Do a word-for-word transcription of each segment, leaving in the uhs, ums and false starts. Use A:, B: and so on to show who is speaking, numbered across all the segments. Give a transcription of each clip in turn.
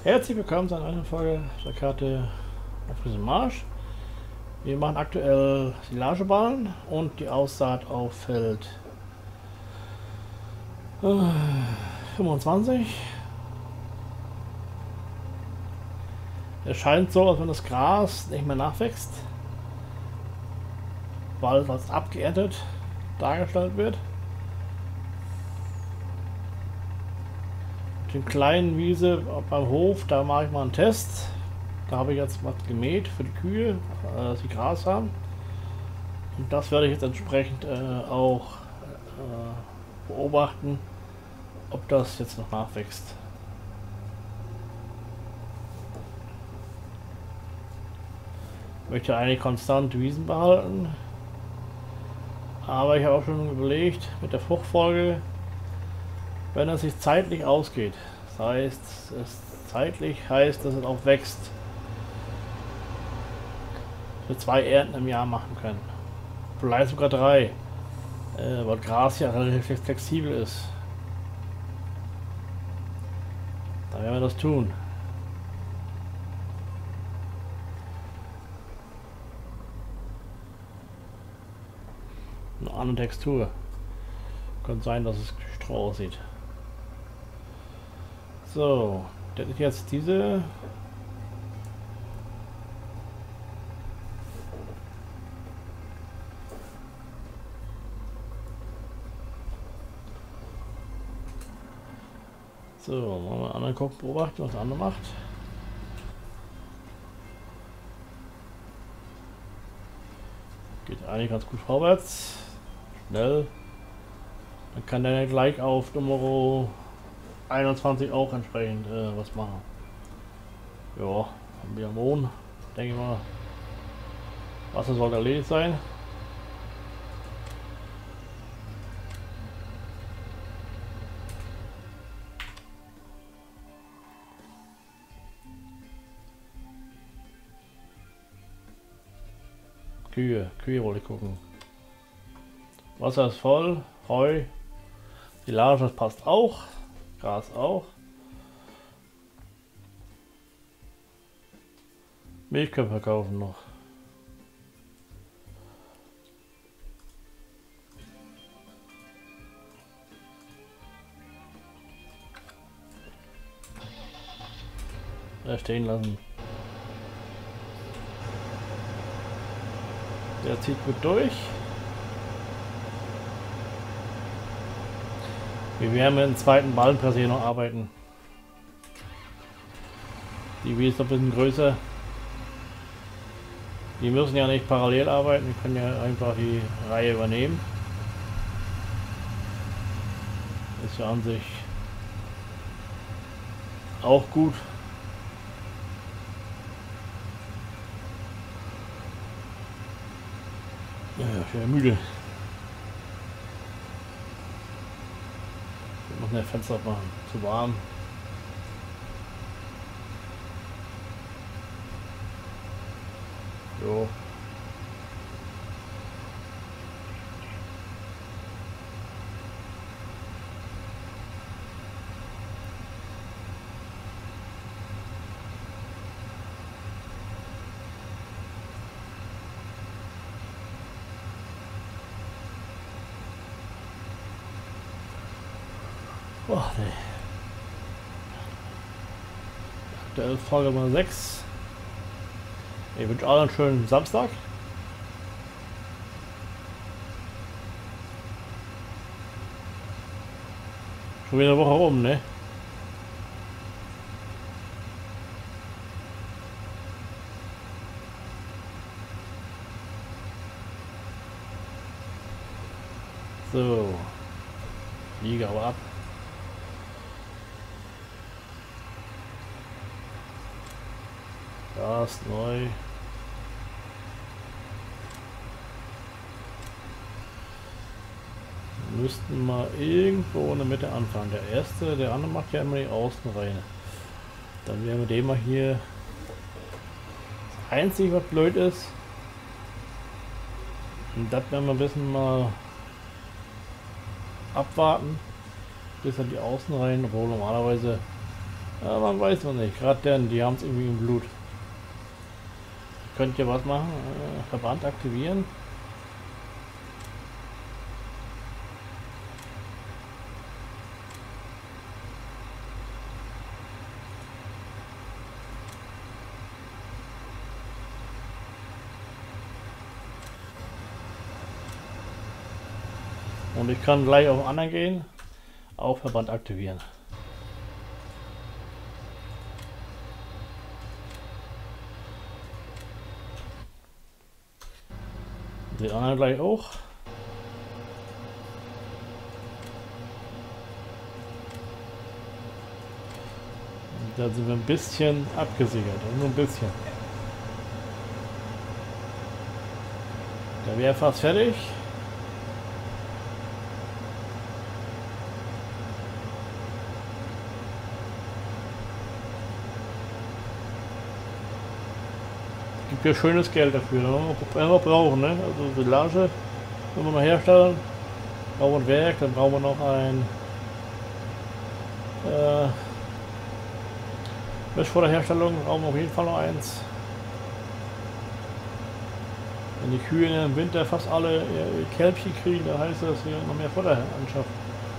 A: Herzlich willkommen zu einer neuen Folge der Karte auf diesem Marsch. Wir machen aktuell Silageballen und die Aussaat auf Feld äh, fünfundzwanzig. Es scheint so, als wenn das Gras nicht mehr nachwächst, weil es als abgeerntet dargestellt wird. Den kleinen Wiese beim Hof, da mache ich mal einen Test. Da habe ich jetzt was gemäht für die Kühe, dass sie Gras haben. Und das werde ich jetzt entsprechend äh, auch äh, beobachten, ob das jetzt noch nachwächst. Ich möchte eigentlich konstant Wiesen behalten, aber ich habe auch schon überlegt mit der Fruchtfolge, wenn es sich zeitlich ausgeht, das heißt, es zeitlich heißt, dass es auch wächst, wir zwei Ernten im Jahr machen können, vielleicht sogar drei, äh, weil Gras ja relativ flexibel ist. Da werden wir das tun. Eine andere Textur. Könnte sein, dass es Stroh aussieht. So, das ist jetzt diese. So, wollen wir den anderen gucken, beobachten, was der andere macht. Geht eigentlich ganz gut vorwärts. Schnell. Dann kann der gleich auf Nummer einundzwanzig auch entsprechend äh, was machen. Ja, haben wir Mohn. Denke ich mal. Wasser sollte erledigt sein. Kühe, Kühe wollte ich gucken. Wasser ist voll, Heu, Silage, das passt auch, Gras auch. Milch können wir kaufen noch. Ja, stehen lassen. Der zieht gut durch. Wir werden mit dem zweiten Ballenpress hier noch arbeiten. Die Wiese ist ein bisschen größer. Die müssen ja nicht parallel arbeiten, wir können ja einfach die Reihe übernehmen. Ist ja an sich auch gut. Ja, ich bin müde. Ich muss ein Fenster machen, zu warm. Jo. Oh, nee. Aktuell Folge Nummer sechs. Ich wünsche allen einen schönen Samstag. Schon wieder eine Woche rum, ne? So. Liege aber ab. Das neu. Wir müssten mal irgendwo in der Mitte anfangen. Der erste, der andere macht ja immer die Außenreihe. Dann werden wir den mal hier. Das Einzige, was blöd ist, und das werden wir ein bisschen mal abwarten, bis er die Außenreihen, obwohl normalerweise Ja, man weiß noch nicht. Gerade denn, die haben es irgendwie im Blut. Könnt ihr was machen? Äh, Verband aktivieren. Und ich kann gleich auf den anderen gehen. Auch Verband aktivieren. Den anderen gleich auch. Und da sind wir ein bisschen abgesichert. Nur ein bisschen. Da wäre fast fertig. Gibt ja schönes Geld dafür, wenn wir brauchen, ne? Also Silage, wenn wir noch herstellen, brauchen wir ein Werk, dann brauchen wir noch ein äh, Mischfutterherstellung, brauchen wir auf jeden Fall noch eins. Wenn die Kühe im Winter fast alle ihr Kälbchen kriegen, dann heißt das, dass wir noch mehr Futter anschaffen.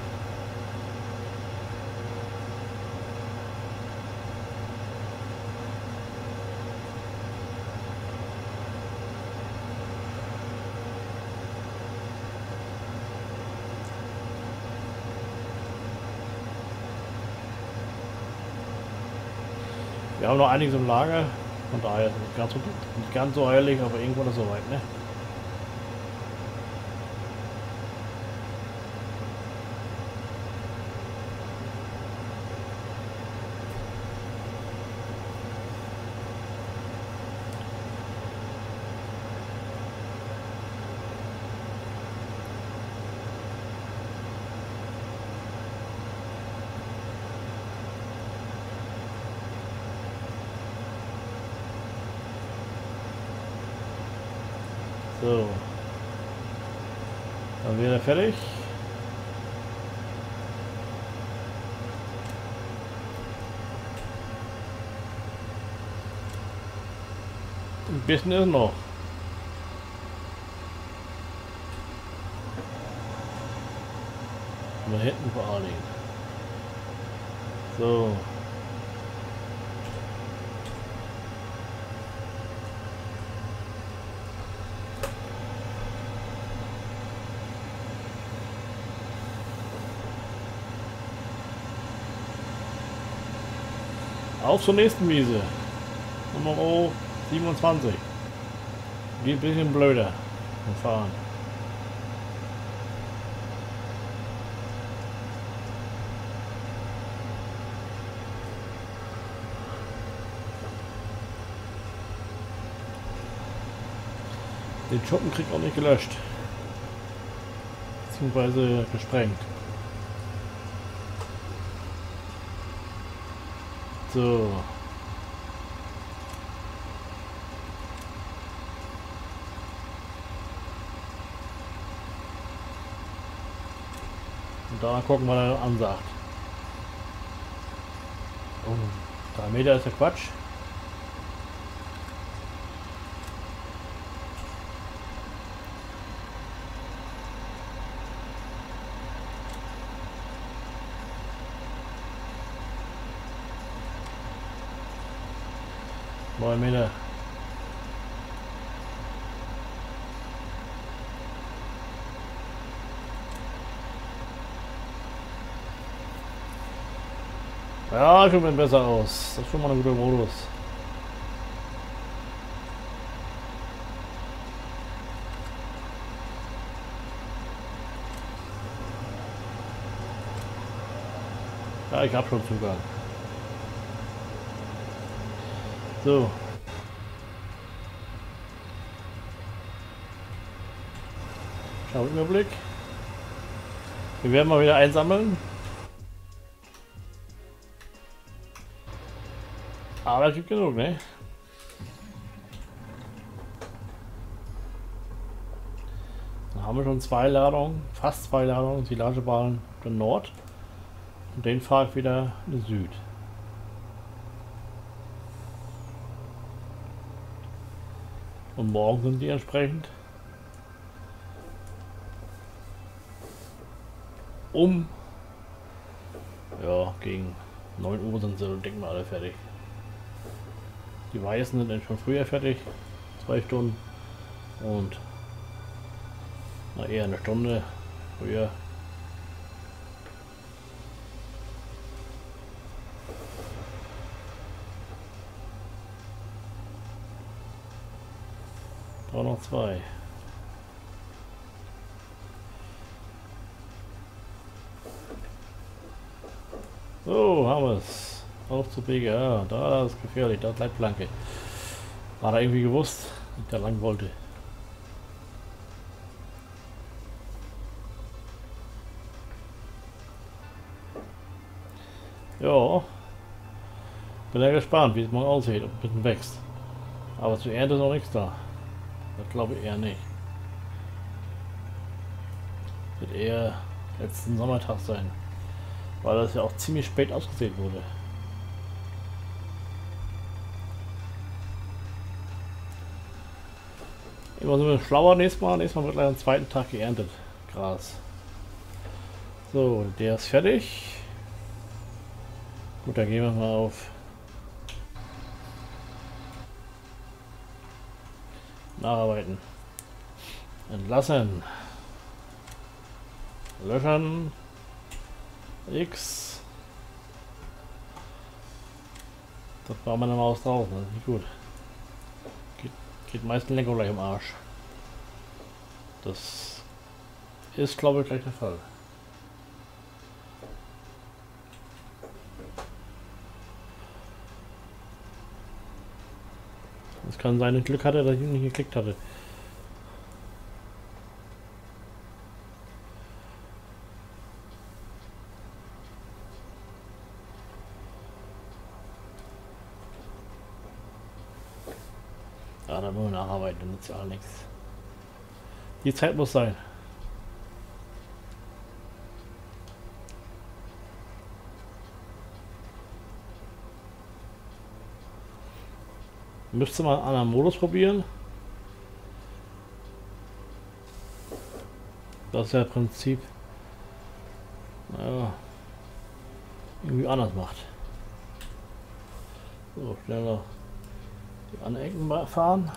A: Wir haben noch einiges im Lager, von daher ist es nicht ganz so, nicht ganz so eilig, aber irgendwann ist es soweit, ne? So. Dann wäre er fertig. Ein bisschen ist noch. Da hinten vor allen Dingen. So. Auf zur nächsten Wiese. Nummer siebenundzwanzig. Geht ein bisschen blöder im Fahren. Den Schuppen kriegt auch nicht gelöscht. Beziehungsweise gesprengt. So. Und da gucken, was er ansagt. Oh, drei Meter ist ja Quatsch. neun Meter. Ja, schon besser aus. Das ist schon mal ein guter Modus. Ja, ich habe schon Zugang. So. Schau, Überblick. Wir werden mal wieder einsammeln. Aber es gibt genug, ne? Dann haben wir schon zwei Ladungen, fast zwei Ladungen Silageballen für Nord. Und den fahre ich wieder in Süd. Und morgen sind die entsprechend um, ja, gegen neun Uhr sind sie, denken wir, alle fertig. Die Weißen sind dann schon früher fertig, zwei Stunden, und na, eher eine Stunde früher. Da noch zwei. So, haben wir es. Auf zu B G. Ja, da ist gefährlich, da ist Leitplanke. War er irgendwie gewusst, dass ich da lang wollte. Ja. Bin ja gespannt, wie es morgen aussieht, ob es ein bisschen wächst. Aber zur Ernte ist noch nichts da. Das glaube ich eher nicht. Wird eher letzten Sommertag sein. Weil das ja auch ziemlich spät ausgesät wurde. Immer sind wir schlauer nächstes Mal. Nächstes Mal wird gleich am zweiten Tag geerntet. Gras. So, der ist fertig. Gut, dann gehen wir mal auf Nacharbeiten. Entlassen. Löschen. X. Das war meine Maus draußen, das ist nicht gut. Geht, geht meistens Lenkung gleich im Arsch. Das ist, glaube ich, gleich der Fall. Es kann sein, dass ich Glück hatte, dass ich nicht geklickt hatte. Ja, dann nur nacharbeiten, dann nützt ja auch nichts. Die Zeit muss sein. Müsste mal einen anderen Modus probieren. Das ist ja im Prinzip, naja, irgendwie anders macht. So, schneller die Anecken fahren.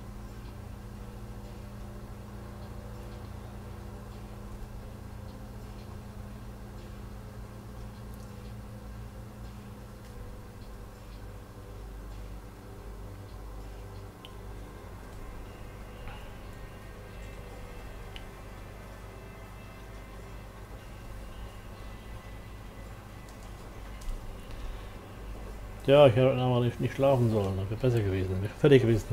A: Ja, ich hätte aber nicht, nicht schlafen sollen, das wäre besser gewesen, wäre fertig gewesen.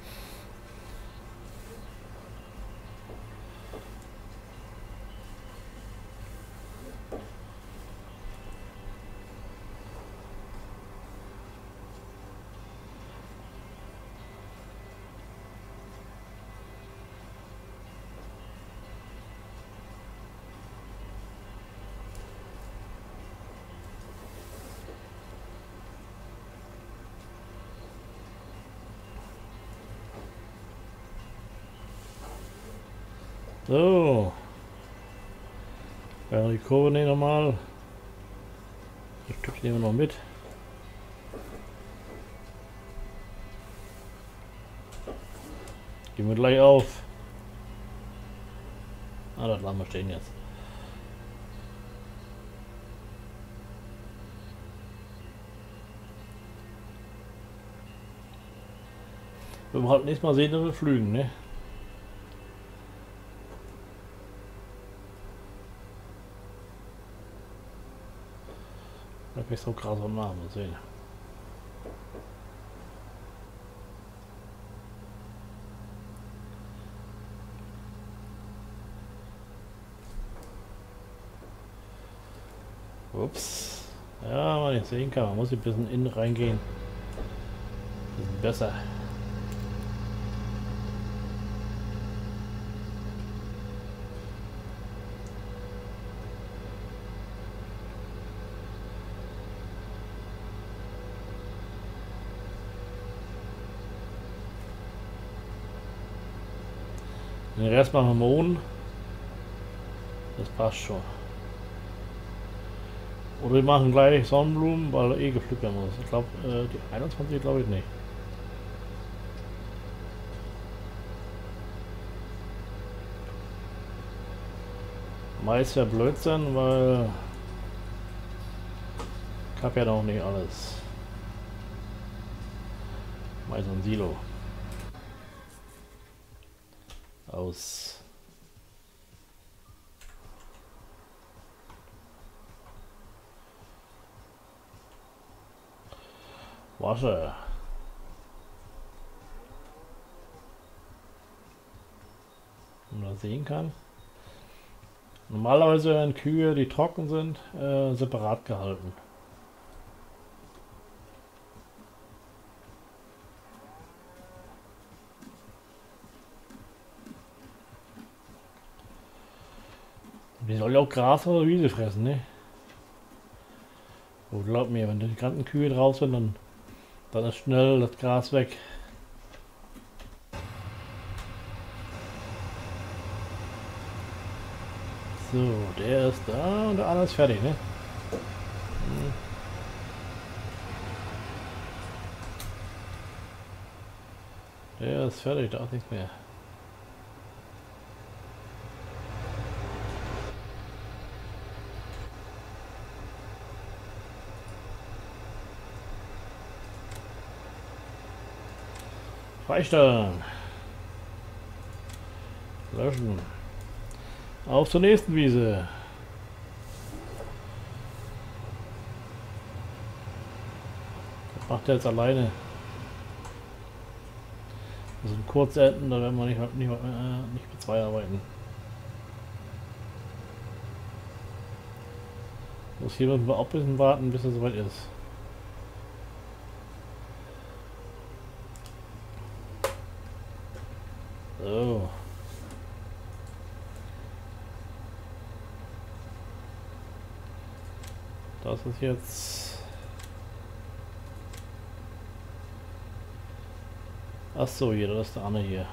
A: So. Ja, die Kurve nehmen wir mal. Das Stück nehmen wir noch mit. Gehen wir gleich auf. Ah, das lassen wir stehen jetzt. Wir wollen halt nächstes Mal sehen, dass wir flügen, ne? Da kann ich so krass am Namen sehen. Ups. Ja, man nicht sehen kann, man muss ein bisschen innen reingehen. Ein bisschen besser. Den Rest machen wir morgen. Das passt schon. Oder wir machen gleich Sonnenblumen, weil er eh gepflückt werden muss. Ich glaube, äh, die einundzwanzig glaube ich nicht. Mais ja Blödsinn, weil ich habe ja noch nicht alles. Mais und Silo. Aus. Wasser. Wenn man das sehen kann. Normalerweise werden Kühe, die trocken sind, äh, separat gehalten. Die soll ja auch Gras oder Wiese fressen, ne? Oh, glaub mir, wenn die ganzen Kühe drauf sind, dann, dann ist schnell das Gras weg. So, der ist da und der andere ist fertig, ne? Hm. Der ist fertig, da ist nichts mehr. Freistellen. Löschen. Auf zur nächsten Wiese. Das macht er jetzt alleine. Das sind Kurzenden, da werden wir nicht, nicht, äh, nicht mit zwei arbeiten. Muss hier müssen wir auch ein bisschen warten, bis es soweit ist. So. Das ist jetzt... Ach so, hier, das ist der Anne hier.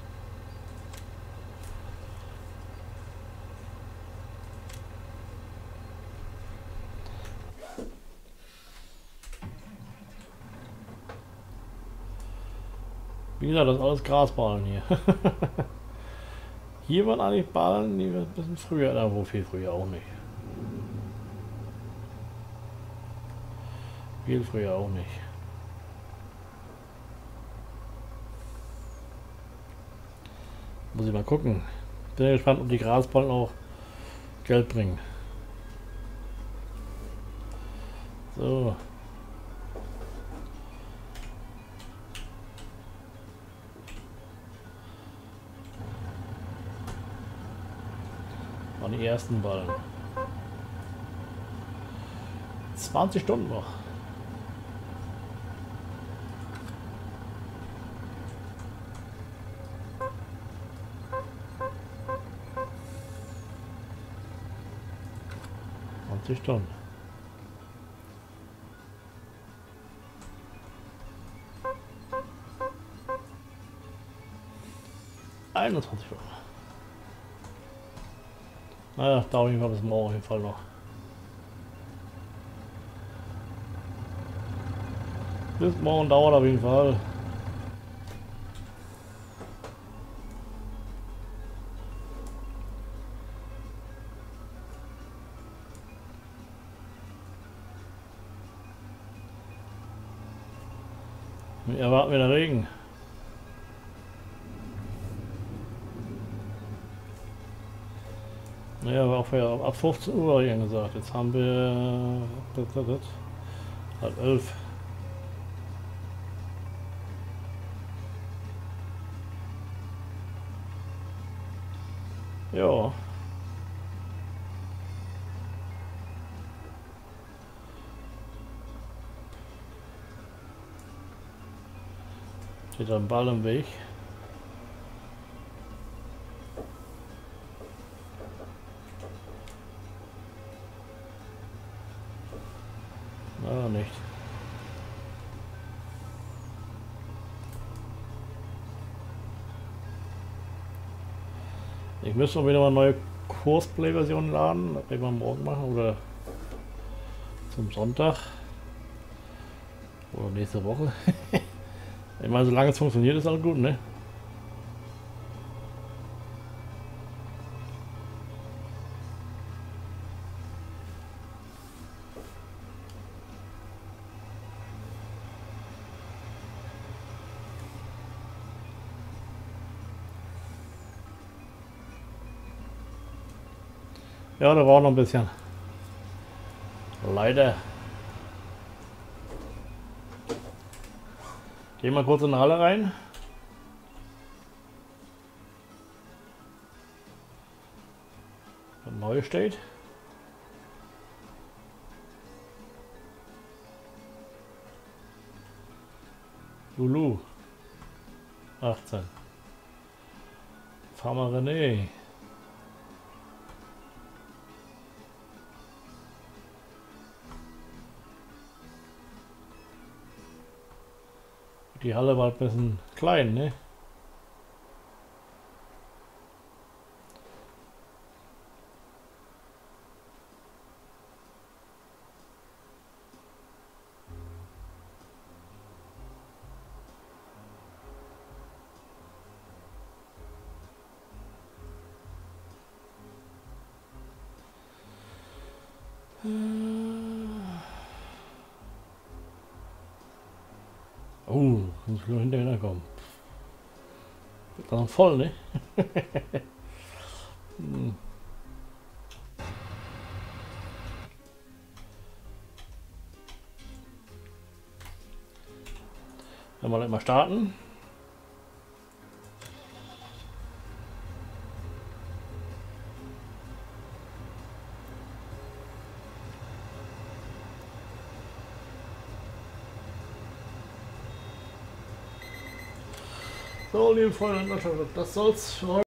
A: Wie gesagt, das ist alles Grasballen hier. Hier waren eigentlich Ballen, die wir ein bisschen früher, da wo viel früher auch nicht. Viel früher auch nicht. Muss ich mal gucken. Bin gespannt, ob die Grasballen auch Geld bringen. So. Waren die ersten Ballen. zwanzig Stunden noch. zwanzig Stunden. einundzwanzig Stunden. Naja, dauert ich mal bis morgen auf jeden Fall noch. Bis morgen dauert auf jeden Fall. Wir erwarten wieder Regen. Naja, aber auch wieder ab fünfzehn Uhr habe ich gesagt. Jetzt haben wir halb elf. Ja. Steht ein Ball im Weg. Na, nicht. Ich müsste mal wieder mal eine neue Kursplay-Version laden. Das werde ich mal morgen machen oder zum Sonntag. Oder nächste Woche. Ich meine, solange es funktioniert, ist alles gut, ne? Ja, da war noch ein bisschen. Leider. Gehen wir kurz in die Halle rein. Was neu steht. Lulu. achtzehn. Farmer René. Die Halle war ein bisschen klein, ne? Oh, muss ich nur hinterher kommen. Wird dann voll, ne? hm. Dann mal immer starten. So, liebe Freunde, das soll's für heute.